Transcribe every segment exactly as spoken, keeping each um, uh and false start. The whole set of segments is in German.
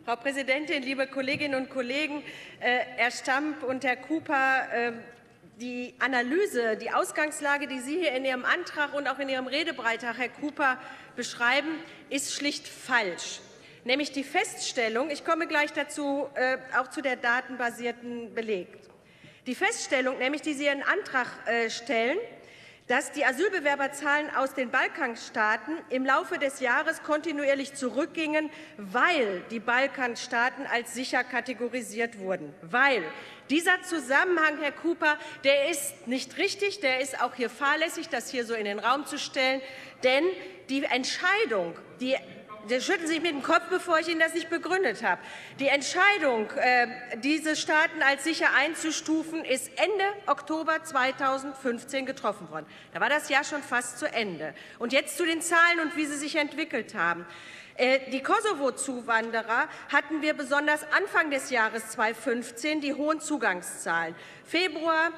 Frau Präsidentin, liebe Kolleginnen und Kollegen! Herr Stamp und Herr Cooper, die Analyse, die Ausgangslage, die Sie hier in Ihrem Antrag und auch in Ihrem Redebeitrag, Herr Cooper, beschreiben, ist schlicht falsch. Nämlich die Feststellung, ich komme gleich dazu, auch zu der datenbasierten Beleg. Die Feststellung, nämlich, die Sie in Ihren Antrag stellen, dass die Asylbewerberzahlen aus den Balkanstaaten im Laufe des Jahres kontinuierlich zurückgingen, weil die Balkanstaaten als sicher kategorisiert wurden. Weil dieser Zusammenhang, Herr Cooper, der ist nicht richtig, der ist auch hier fahrlässig, das hier so in den Raum zu stellen. Denn die Entscheidung, die Sie schütteln sich mit dem Kopf, bevor ich Ihnen das nicht begründet habe. Die Entscheidung, diese Staaten als sicher einzustufen, ist Ende Oktober zweitausendfünfzehn getroffen worden. Da war das Jahr schon fast zu Ende. Und jetzt zu den Zahlen und wie sie sich entwickelt haben. Die Kosovo-Zuwanderer hatten wir besonders Anfang des Jahres zweitausendfünfzehn die hohen Zugangszahlen. Februar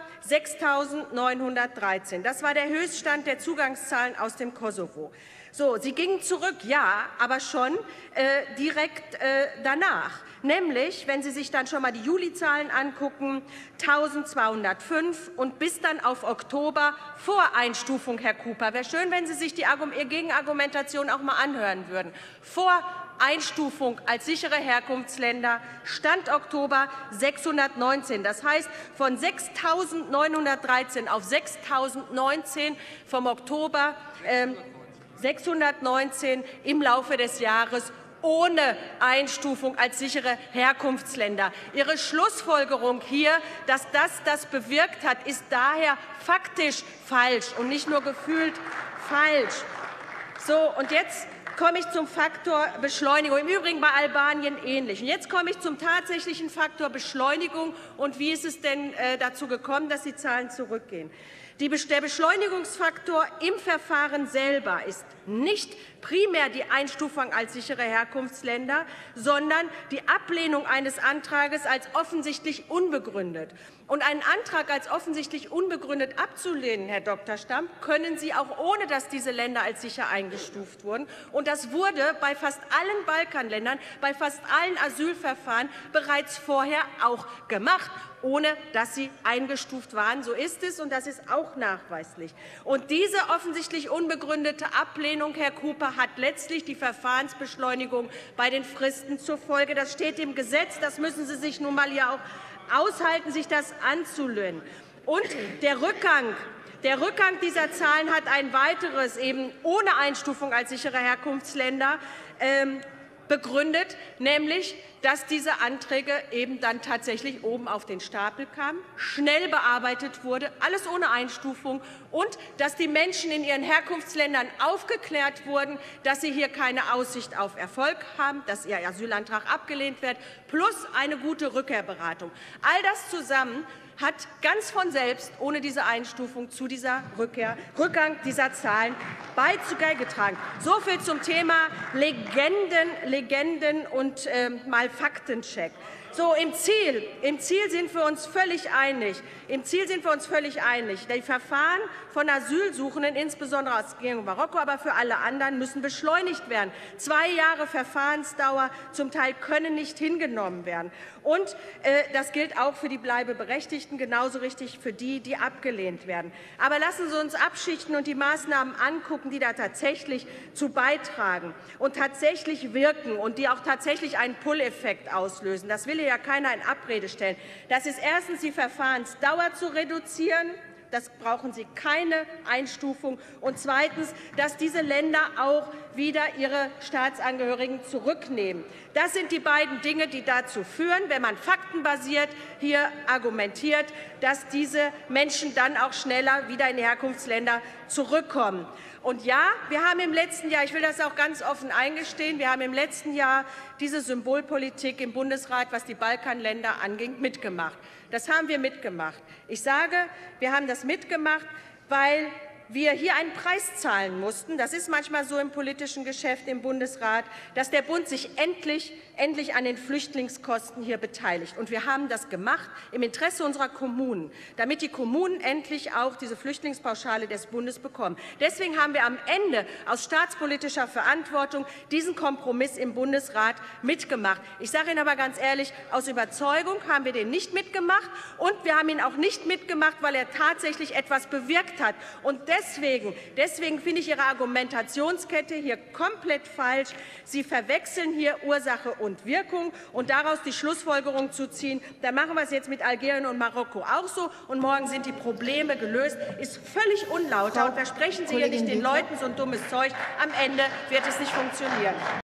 sechstausendneunhundertdreizehn. Das war der Höchststand der Zugangszahlen aus dem Kosovo. So, sie gingen zurück, ja, aber schon äh, direkt äh, danach. Nämlich, wenn Sie sich dann schon mal die Julizahlen angucken, eintausendzweihundertfünf und bis dann auf Oktober vor Einstufung, Herr Cooper. Wäre schön, wenn Sie sich die Gegenargumentation auch mal anhören würden. Vor Einstufung als sichere Herkunftsländer stand Oktober sechshundertneunzehn. Das heißt, von sechstausendneunhundertdreizehn auf sechstausendneunzehn vom Oktober ähm, sechshundertneunzehn im Laufe des Jahres ohne Einstufung als sichere Herkunftsländer. Ihre Schlussfolgerung hier, dass das das bewirkt hat, ist daher faktisch falsch und nicht nur gefühlt falsch. So, und jetzt komme ich zum Faktor Beschleunigung. Im Übrigen bei Albanien ähnlich. Und jetzt komme ich zum tatsächlichen Faktor Beschleunigung. Und wie ist es denn äh, dazu gekommen, dass die Zahlen zurückgehen? Die, der Beschleunigungsfaktor im Verfahren selber ist nicht primär die Einstufung als sichere Herkunftsländer, sondern die Ablehnung eines Antrags als offensichtlich unbegründet. Und einen Antrag als offensichtlich unbegründet abzulehnen, Herr Doktor Stamp, können Sie auch ohne, dass diese Länder als sicher eingestuft wurden. Und das wurde bei fast allen Balkanländern, bei fast allen Asylverfahren bereits vorher auch gemacht, ohne dass sie eingestuft waren. So ist es, und das ist auch nachweislich. Und diese offensichtlich unbegründete Ablehnung, Herr Cooper, hat letztlich die Verfahrensbeschleunigung bei den Fristen zur Folge. Das steht im Gesetz. Das müssen Sie sich nun mal ja auch aushalten, sich das anzulehnen. Und der Rückgang Der Rückgang dieser Zahlen hat ein weiteres, eben ohne Einstufung als sichere Herkunftsländer, ähm, begründet, nämlich, dass diese Anträge eben dann tatsächlich oben auf den Stapel kamen, schnell bearbeitet wurde, alles ohne Einstufung, und dass die Menschen in ihren Herkunftsländern aufgeklärt wurden, dass sie hier keine Aussicht auf Erfolg haben, dass ihr Asylantrag abgelehnt wird, plus eine gute Rückkehrberatung. All das zusammen hat ganz von selbst, ohne diese Einstufung, zu dieser Rückkehr, Rückgang dieser Zahlen beigetragen. So viel zum Thema Legenden, Legenden und äh, mal Faktencheck. So, im Ziel, im Ziel sind wir uns völlig einig. Im Ziel sind wir uns völlig einig. Die Verfahren von Asylsuchenden, insbesondere aus Marokko, aber für alle anderen, müssen beschleunigt werden. Zwei Jahre Verfahrensdauer zum Teil können nicht hingenommen werden. Und äh, das gilt auch für die Bleibeberechtigten, genauso richtig für die, die abgelehnt werden. Aber lassen Sie uns abschichten und die Maßnahmen angucken, die da tatsächlich zu beitragen und tatsächlich wirken und die auch tatsächlich einen Pull-Effekt auslösen. Das will ja keiner in Abrede stellen. Das ist erstens, die Verfahrensdauer zu reduzieren. Das brauchen Sie keine Einstufung. Und zweitens, dass diese Länder auch wieder ihre Staatsangehörigen zurücknehmen. Das sind die beiden Dinge, die dazu führen, wenn man faktenbasiert hier argumentiert, dass diese Menschen dann auch schneller wieder in die Herkunftsländer zurückkommen. Und ja, wir haben im letzten Jahr, ich will das auch ganz offen eingestehen, wir haben im letzten Jahr diese Symbolpolitik im Bundesrat, was die Balkanländer anging, mitgemacht. Das haben wir mitgemacht. Ich sage, wir haben das mitgemacht, weil wir hier einen Preis zahlen mussten, das ist manchmal so im politischen Geschäft im Bundesrat, dass der Bund sich endlich, endlich an den Flüchtlingskosten hier beteiligt. Und wir haben das gemacht im Interesse unserer Kommunen, damit die Kommunen endlich auch diese Flüchtlingspauschale des Bundes bekommen. Deswegen haben wir am Ende aus staatspolitischer Verantwortung diesen Kompromiss im Bundesrat mitgemacht. Ich sage Ihnen aber ganz ehrlich, aus Überzeugung haben wir den nicht mitgemacht, und wir haben ihn auch nicht mitgemacht, weil er tatsächlich etwas bewirkt hat. Und deswegen, deswegen finde ich Ihre Argumentationskette hier komplett falsch. Sie verwechseln hier Ursache und Wirkung und daraus die Schlussfolgerung zu ziehen, dann machen wir es jetzt mit Algerien und Marokko auch so und morgen sind die Probleme gelöst, ist völlig unlauter. Und versprechen Sie hier nicht den Leuten so ein dummes Zeug. Am Ende wird es nicht funktionieren.